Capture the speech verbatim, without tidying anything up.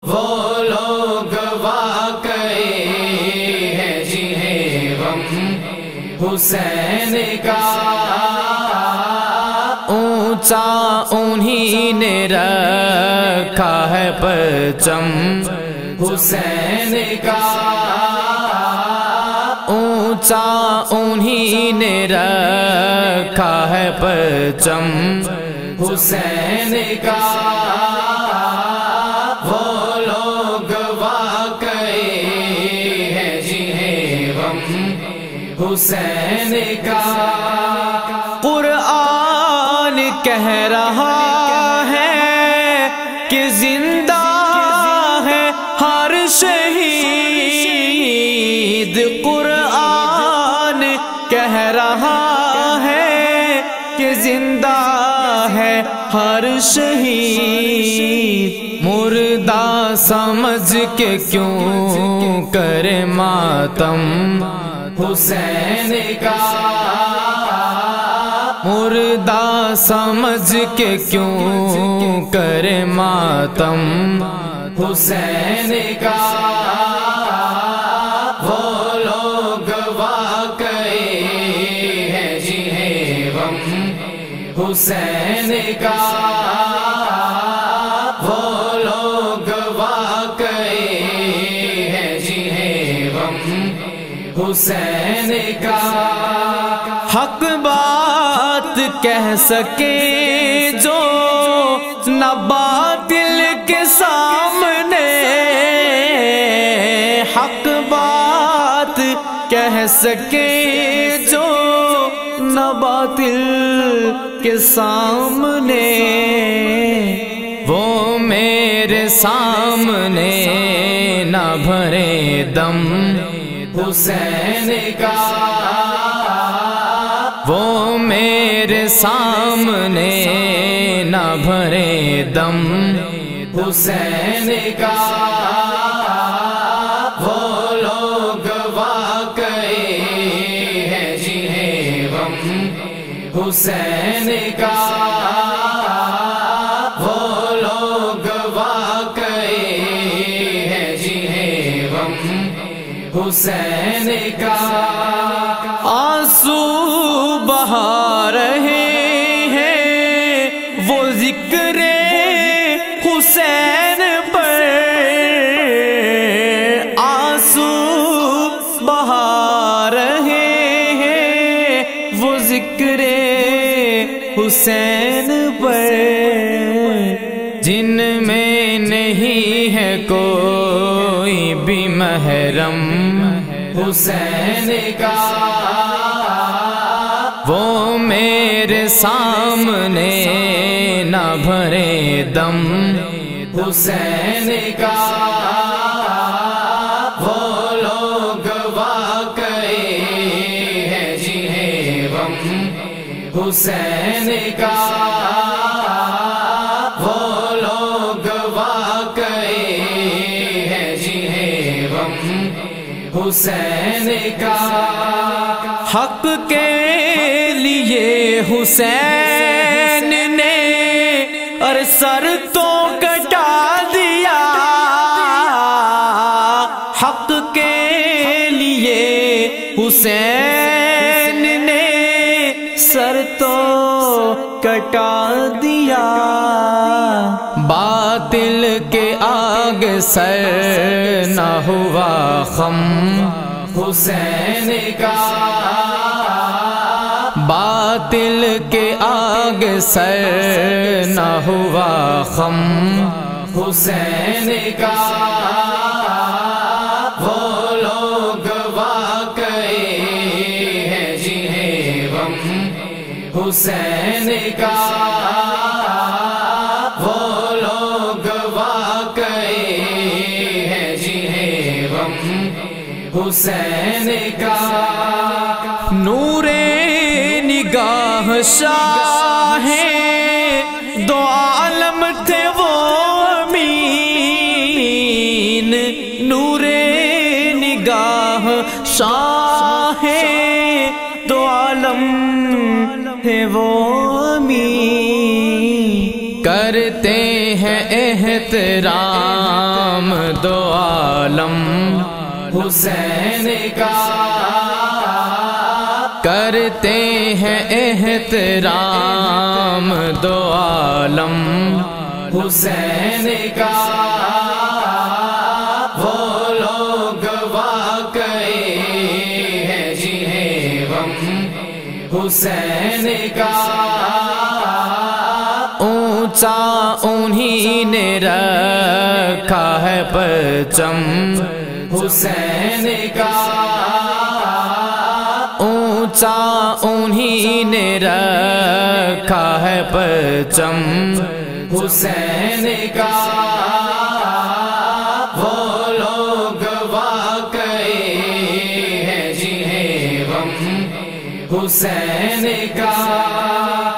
وہ لوگ واقعی ہے جنہیں غم حسین کا اونچا انہی نے رکھا ہے پرچم حسین کا اونچا انہی نے رکھا ہے پرچم حسین کا وہ لوگ واقعی ہے جنہیں غم حسین کا قرآن کہہ رہا ہے کہ زندہ ہے ہر شہید قرآن کہہ رہا ہے کہ زندہ ہے ہر شہید مردہ سمجھ کے کیوں کرے ماتم حسین کا مردہ سمجھ کے کیوں کرے ماتم حسین کا وہ لوگ واقعی ہے جنہیں غم حسین کا وہ لوگ واقعی ہے جنہیں غم حسین کا حق بات کہہ سکے جو نہ باطل کے سامنے حق بات کہہ سکے جو نہ باطل کے سامنے وہ میرے سامنے نہ بھرے دم حسین کا وہ میرے سامنے نہ بھرے دم حسین کا وہ لوگ واقعی ہے جنہیں غم حسین کا وہ لوگ واقعی ہے جنہیں غم حسین کا آنسو بہا رہے ہیں وہ ذکر حسین پر آنسو بہا رہے ہیں وہ ذکر حسین پر جن میں نہیں ہے کوئی بھی محرم حسین کا وہ میرے سامنے نہ بھرے دم حسین کا وہ لوگ واقعی ہے جنہیں غم حسین کا وہ لوگ واقعی ہے جنہیں غم حسین کا حق کے لیے حسین نے اور سر تو کٹا دیا حق کے لیے حسین نے سر تو کٹا دیا باطل کے آگے سر نہ ہوا خم حسین کا باطل کے آگے سر نہ ہوا خم حسین کا وہ لوگ واقعی ہے جنہیں غم حسین کا وہ لوگ واقعی ہے جنہیں غم حسین کا نور نگاہ شاہ دو عالم تھے وہ امین نور نگاہ شاہ دو عالم تھے وہ امین کرتے ہیں احترام دو عالم حسین کا، کرتے ہیں احترام دو عالم حسین کا، وہ لوگ واقعی ہیں جنہیں غم حسین کا، اونچا انہی نے رکھا ہے پرچم حسین کا، اونچا انہی نے رکھا ہے پرچم حسین کا، وہ لوگ واقعی ہیں جنہیں غم حسین کا۔